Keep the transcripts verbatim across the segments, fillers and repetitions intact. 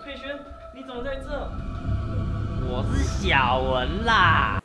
佩轩，你怎么在这？ 我是小文啦。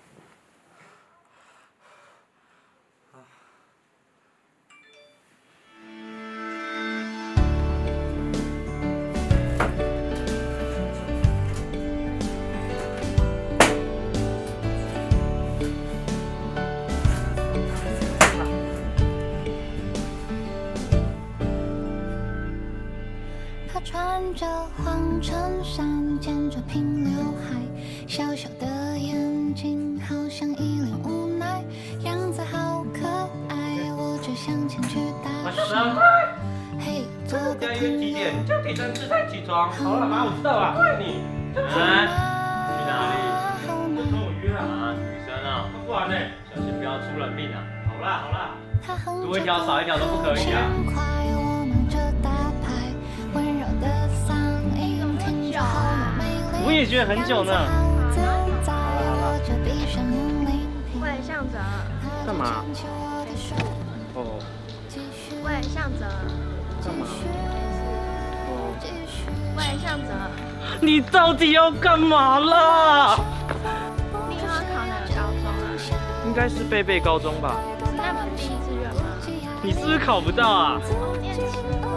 穿着黄衬衫，剪着平刘海，小小的眼睛好像一脸无奈，样子好可爱，我就向前去搭讪。嘿，做个现在约几点？叫铁蛋吃菜起床。好了妈，我知道了。怪你。啊？去哪里？就跟我约啊。女生啊，不然呢？小心不要出人命啊。好啦好啦，多一条少一条都不可以啊。 我也觉得很久呢。 喂，向哲。 干嘛？哦。 喂，向哲。 干嘛？哦。 喂，向哲。 你到底要干嘛啦？ 你以后要考哪个高中啊？ 应该是贝贝高中吧。 那不是第一志愿吗？ 你是不是考不到啊？ 哦，你很奇怪。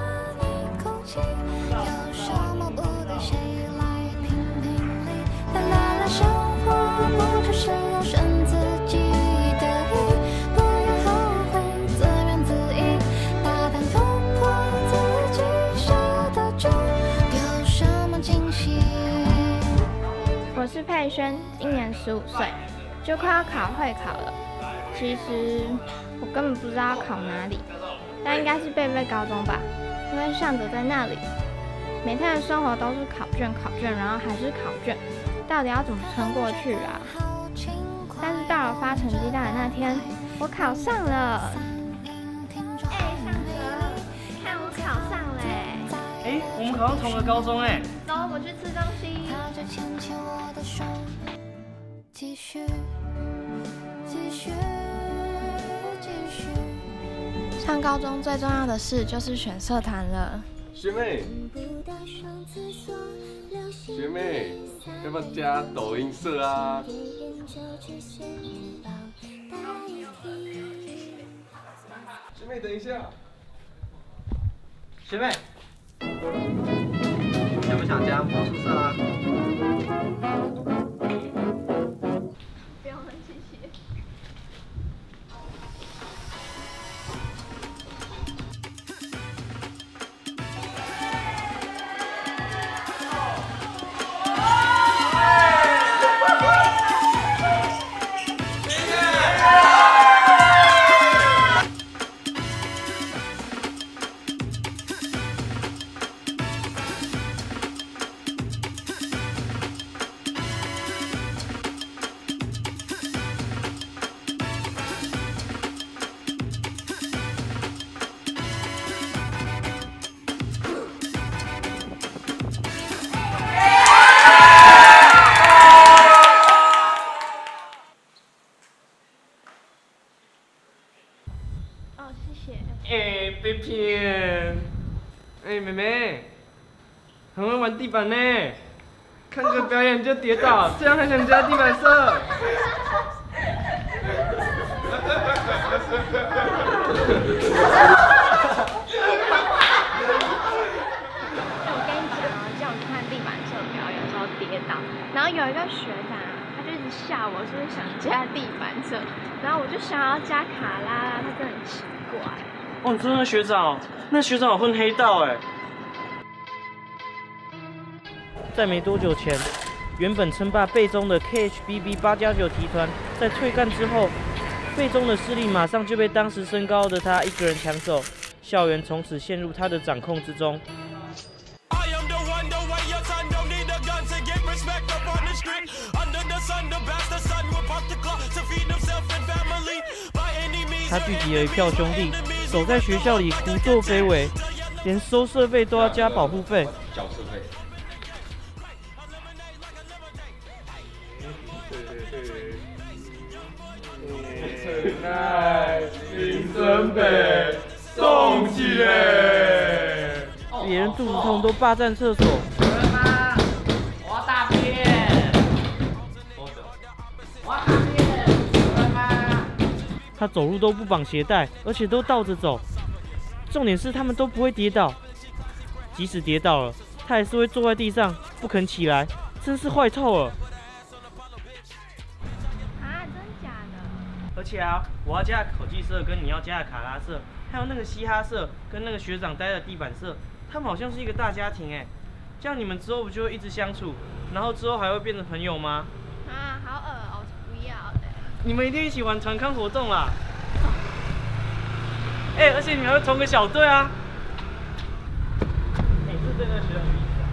生活不就是要顺自己的意，不要后悔，自怨自艾，大胆突破自己设的局，有什么惊喜？ 我是佩轩，今年十五岁，就快要考会考了。其实我根本不知道要考哪里，但应该是贝贝高中吧，因为向哲在那里。每天的生活都是考卷考卷，然后还是考卷。到底要怎么撑过去啊？但是到了发成绩单的那天，我考上了。哎，向哲，看我考上了哎！ 哎，我们考上同个高中哎。 走，我去吃东西。 继续，继续，继续。 上高中最重要的事就是选社团了。 学妹，学妹。要不要加抖音社啊？学妹，等一下。 学妹，想不想加魔术社啊？ 不用了，谢谢。哦，谢谢。 哎，被骗！哎，妹妹，很会玩地板呢，看个表演就跌倒，这样还想加地板社？ 我跟你讲啊，叫我去看地板社表演的时候跌倒，然后有一个学长啊，他就一直笑我是不是想加地板社，然后我就想要加卡拉拉，他真的很奇怪。 哦，你说那学长哦，那学长有混黑道哎。在没多久前，原本称霸贝中的 K H B B 八加九集团，在退干之后，贝中的势力马上就被当时身高的他一个人抢走，校园从此陷入他的掌控之中。他聚集了一票兄弟，守在学校里胡作非为，连收社费都要加保护费。 缴社费。陈爱林森北送起嘞！ 别人肚子痛都霸占厕所， 他走路都不绑鞋带，而且都倒着走。重点是他们都不会跌倒，即使跌倒了，他还是会坐在地上不肯起来，真是坏透了。 啊，真假的？ 而且啊，我要加的口技社跟你要加的卡拉社，还有那个嘻哈社跟那个学长待的地板社，他们好像是一个大家庭哎。这样你们之后不就会一直相处，然后之后还会变成朋友吗？ 啊，好恶哦，不要的。 你们一定一起玩团康活动啦！哎、欸，而且你们还会同个小队啊！你、欸、是对那个学长有意思啊？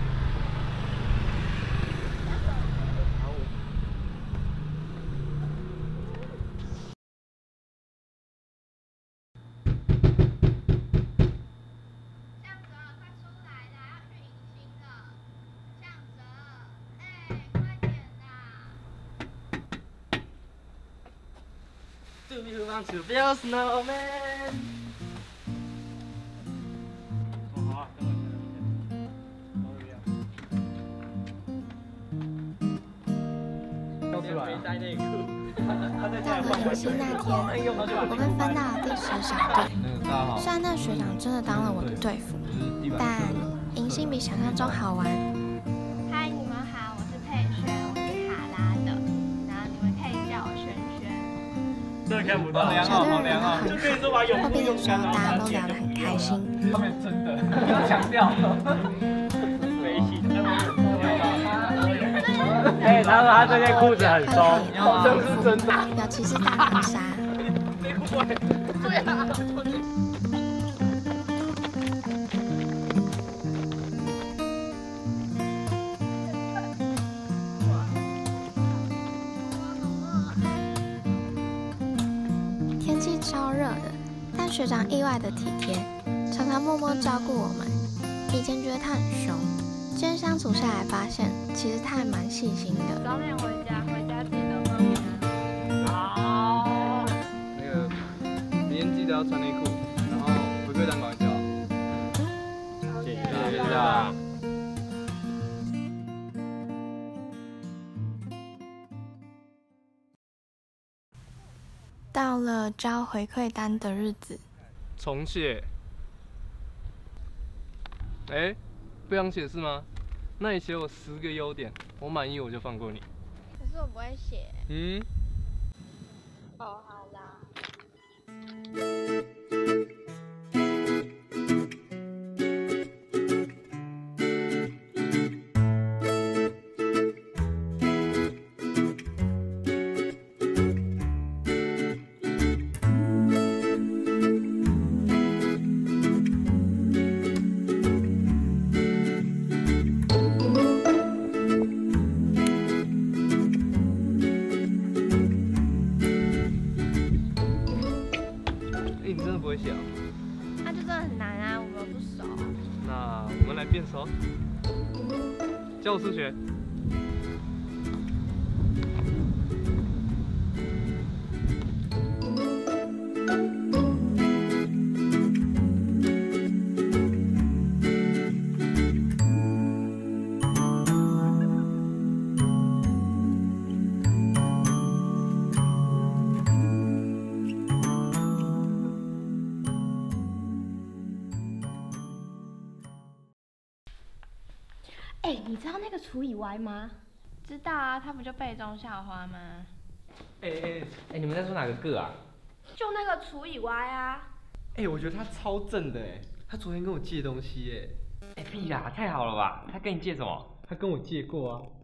向哲，快出来啦，要去迎新了。向哲，哎，快点啦！ Do you want to build snowman？ 哦好啊，等我一下。没带内裤。 到了迎新那天，我被分到了第十小队。虽然那学长真的当了我的队服，但迎新比想象中好玩。 嗨，你们好，我是佩萱，我是卡拉的，然后你们可以叫我萱萱。 这看不到， 小队人都很就跟你说把泳好，后裤用面的时候干， 大家都聊得很开心。 他们真的，不要强调。没戏，哎，他说他这件裤子很松，这是真的。 尤其是大长纱。 内裤会，对啊。 天气超热的，但学长意外的体贴，常常默默照顾我们。以前觉得他很凶，今天相处下来发现，其实他还蛮细心的。 早点回家，回家记得帮我。 好。 那个明天记得要穿内裤，然后回归单搞一下。 谢谢谢谢啊。 到了交回馈单的日子， 重写。哎，不想写是吗？那你写我十个优点，我满意我就放过你。 可是我不会写。 嗯。 哦，好啦。 不会写啊？ 那就真的很难啊，我们不熟。 那我们来变熟，教我数学。 哎、欸，你知道那个除以 y 吗？知道啊，他不就背中校花吗？ 哎哎哎，你们在说哪个个啊？ 就那个除以 y 啊。 哎、欸，我觉得他超正的哎，他昨天跟我借东西哎。 哎、欸、屁啦，太好了吧？他跟你借什么？ 他跟我借过啊。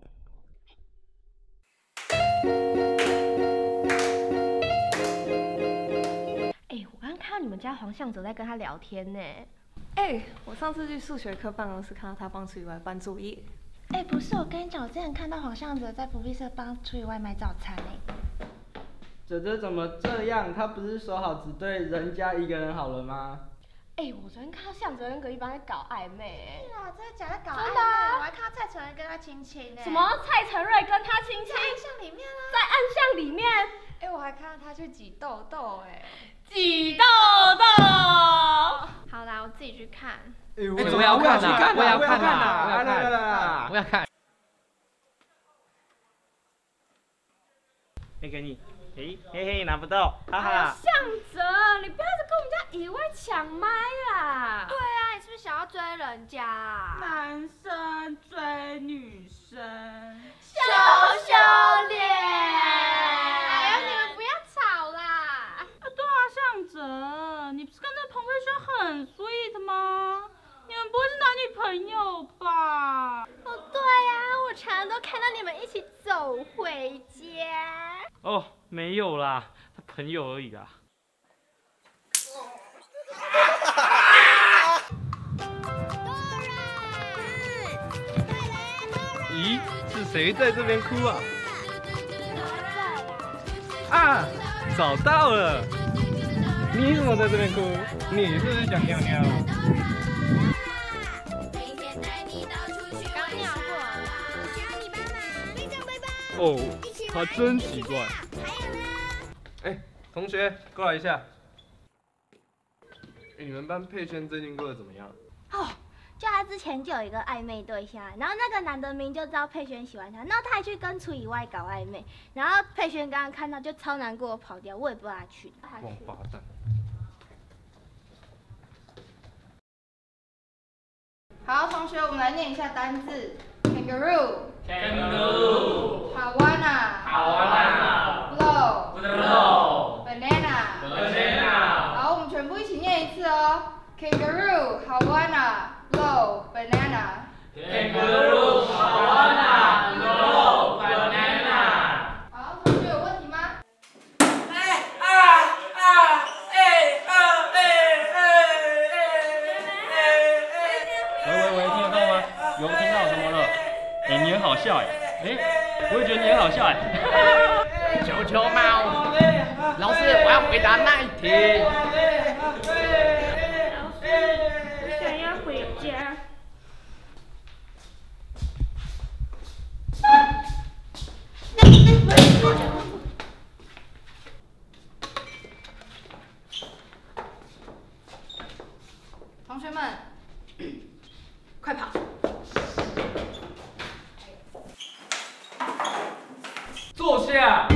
哎、欸，我刚刚看到你们家黄向哲在跟他聊天呢。 哎、欸，我上次去数学课办公室看到他帮除以 y 搬作业。 哎、欸，不是，我跟你讲，我之前看到黄向哲在福利社帮除以 y 买早餐哎。 哲哲怎么这样？他不是说好只对人家一个人好了吗？ 哎、欸，我昨天看到向哲跟隔壁班在搞暧昧哎。 是啊，真的假的？搞暧昧？ 真的啊！ 我还看到蔡承瑞跟他亲亲呢。 什么？蔡承瑞跟他亲亲？ 在暗巷里面啊。 在暗巷里面。 哎、欸，我还看到他去挤痘痘哎。 挤痘痘。 好啦，我自己去看。 哎、欸， 我要看呐，我要看呐， 我要看， 我要看。 哎、欸，给你， 嘿嘿嘿，拿不到，哈哎呀， 哈。 向哲，你不要再跟我们家以外抢麦啦！ 对啊，你是不是想要追人家啊？ 男生追女生， 羞羞脸！哎呀，你们不要吵啦！ 啊，对啊，向哲，你不是跟那彭佩轩很 sweet 吗？你们不会是男女朋友吧？ 哦，对呀、我常常都看到你们一起走回家。 哦，没有啦，他朋友而已啦。 咦，是谁在这边哭啊？啊，找到了！你怎么在这边哭？你是不是想尿尿？ 刚尿过了。 哦，他真奇怪。哎，同学，过来一下。哎，你们班佩轩最近过得怎么样？ 哦，就他之前就有一个暧昧对象，然后那个男的明就知道佩轩喜欢他，然后他还去跟楚以外搞暧昧，然后佩轩刚刚看到就超难过跑掉，我也不知道他去哪。 王八蛋！ 好，同学，我们来念一下单字 ：kangaroo、 kangaroo、 hawana、 hawana、 blow、 blow、 banana、 banana。 好，我们全部一起念一次哦 ：kangaroo、hawana、blow、banana。 kangaroo、hawana、blow、banana。 好，同学有问题吗？ 哎啊啊哎啊哎哎哎哎！ 喂喂喂，听得到吗？有听到，怎么了？哎，你很好笑哎，哎，我也觉得你很好笑哎。 球球猫，老师，我要回答那一题。 我想要回家。 同学们，快跑！ 坐下。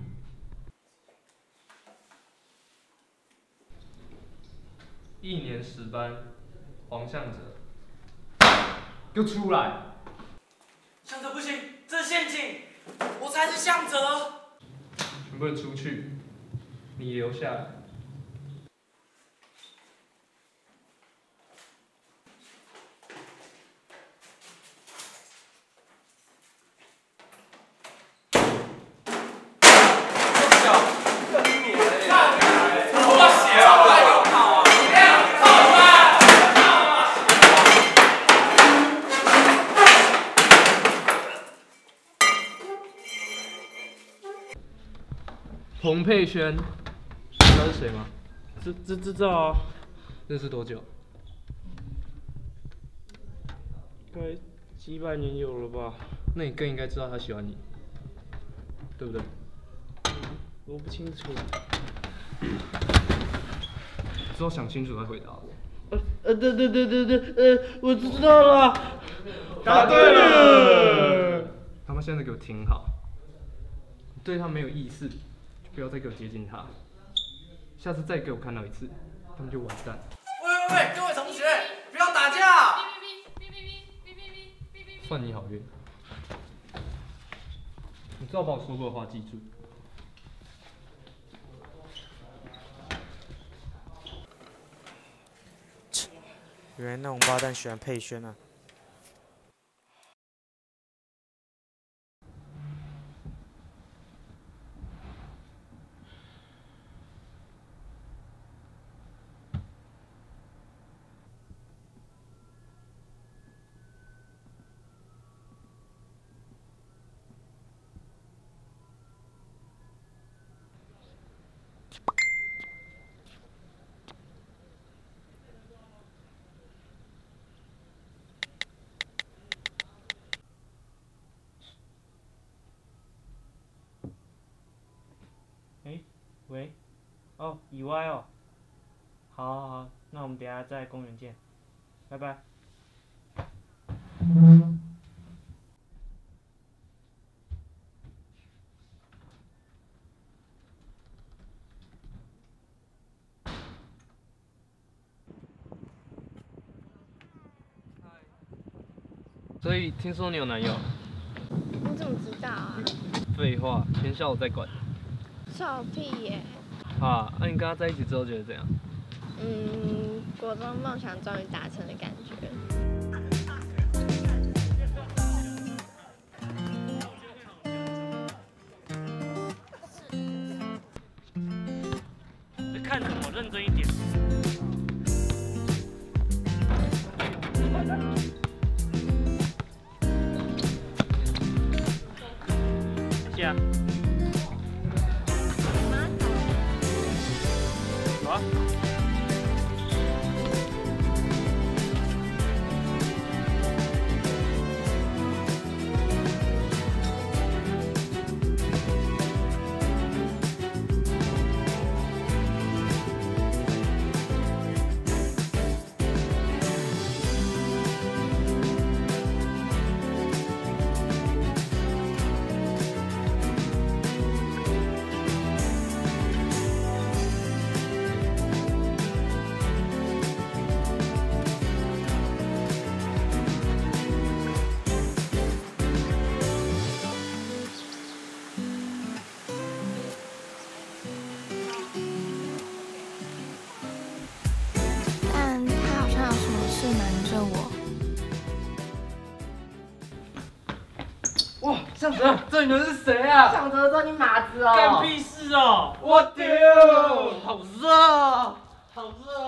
一年十班，黄向哲，给我出来！ 向哲不行，这是陷阱，我才是向哲。 全部人出去，你留下来。彭佩轩，你知道是谁吗？ 知知知道啊， 认识多久？ 该几百年有了吧？ 那你更应该知道他喜欢你，对不对？ 我不清楚。 之后想清楚再回答我。 呃呃，对对对对对，呃，我知道了。 答对了。他们现在给我听好，对他没有意思，就不要再给我接近他。下次再给我看到一次，他们就完蛋。 喂喂喂，各位同学，不要打架！ 算你好运。你最好把我说过的话记住。 原来那王八蛋喜欢佩轩啊！哎，喂，哦，以外哦，好，好，好，那我们等下在公园见，拜拜。 所以听说你有男友？ 你怎么知道啊？ 废话，先笑我再管。 臭屁耶！ 啊，那、啊、你跟他在一起之后觉得怎样？ 嗯，国中梦想终于达成的感觉。 在看什么？认真一点。下。走啊！ 但他好像有什么事瞒着我。 哇，向哲，这你们是谁啊？ 向哲，这你马子哦！ 干屁事哦！ 我丢， 好热啊，好热！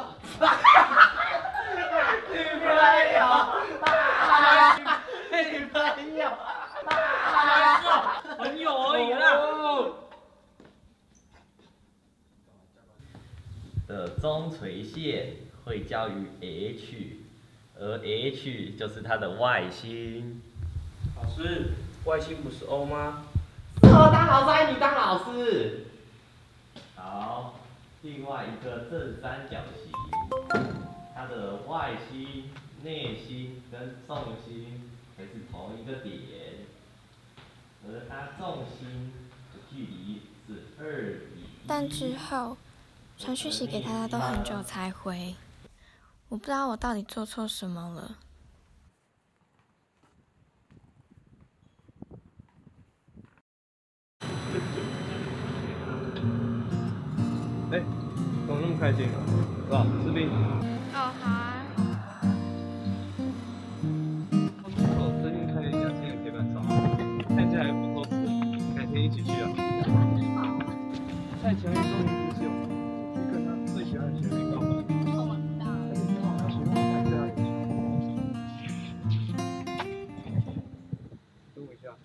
女朋友，女朋友， 朋友而已啦。 的中垂线会交于 H， 而 H 就是它的外心。 老师，外心不是 O 吗？ 是我当老师还是你当老师？ 好，另外一个正三角形，它的外心、内心跟重心还是同一个点，而它重心的距离是二比一。 但之后传讯息给他都很久才回，我不知道我到底做错什么了。 哎、欸，怎么那么开心啊？是吧？吃冰。 哦，好啊。 我最近开了一家新的铁板烧，看起来还不错吃，改天一起去啊。蔡强也终于不是我，去跟他最喜欢的学妹告白。 我知道。 而且今晚他喜欢看家里。等我一下。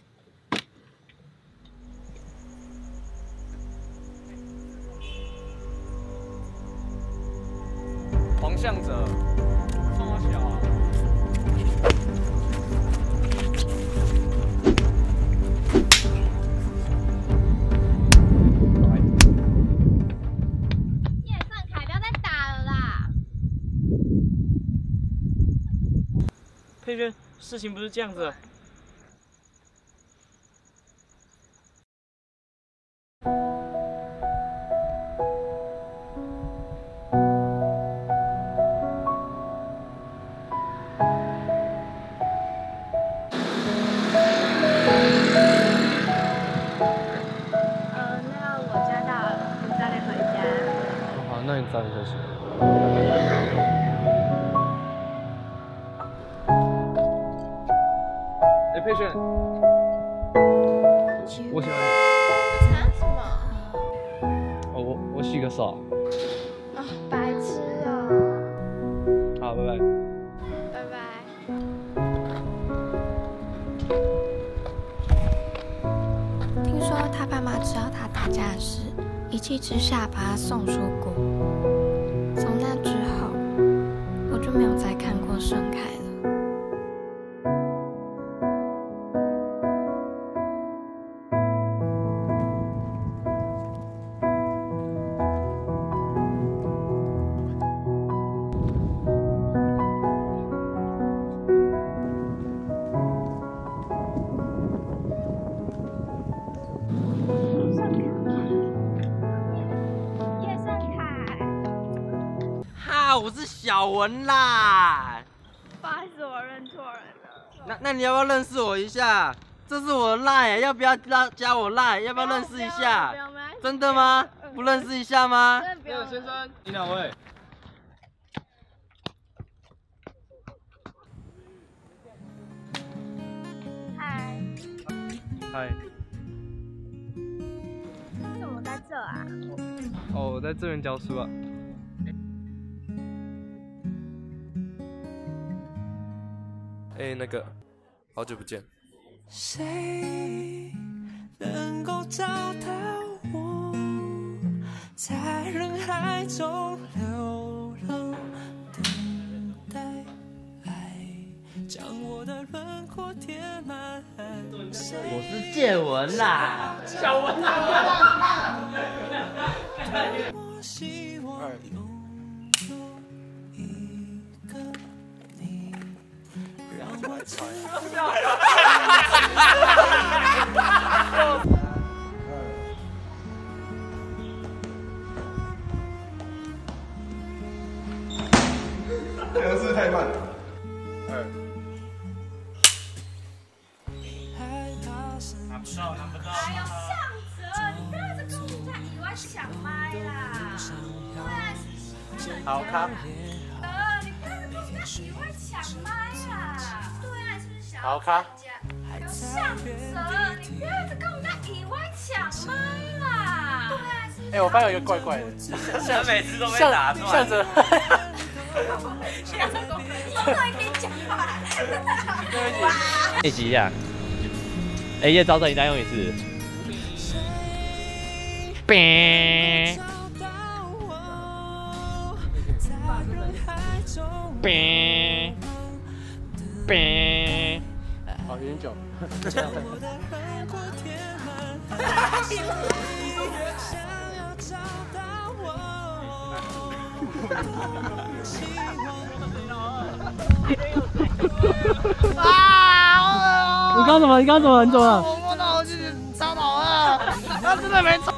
黄向哲，这么小啊？ 叶盛凯，不要再打了啦！ 佩轩，事情不是这样子。 那你早点休息。哎、欸，佩轩，我喜欢你。 啊？什么？ 哦，我我洗个手。 哦，白痴哦。 好，拜拜。 拜拜。 听说他爸妈知道他打架的事，一气之下把他送出国。从那之后，我就没有再看过盛凯了。 我是小文啦。 不好意思，我认错人了。 那那你要不要认识我一下？这是我的 line， 要不要加加我 line？ 要不要认识一下？真的吗？不认识一下吗？ 那个先生，你哪位？ 嗨。 嗨。 你怎么在这啊？ 哦，我在这边教书啊。 哎，那个，好久不见。 谁能够找到我，在人海中流浪，等待爱将我的轮廓填满。 我是建文啦， 小文啦。 我希望拥有一个你，让我知道。 这个是太慢了。二。 拿不到，拿不到。 哎呦，向哲，你不要一直跟我们在以外抢麦啦。对啊， 好看。 呃，你不要一直跟我们在以外抢麦啦。对啊，是不是想？ 好看。 向哲，你不要一直跟我们在以外抢麦啦。对啊，是不是？ 哎，我发现有一个怪怪的， 他每次都被打断。 向哲。 向哲，我都可以讲话。 练习一下。哎，叶招生，你再用一次。冰冰冰。 好，有点久。 你刚什么？你刚什么？你怎么了？ 我摸到我自己烧脑了，他真的没抽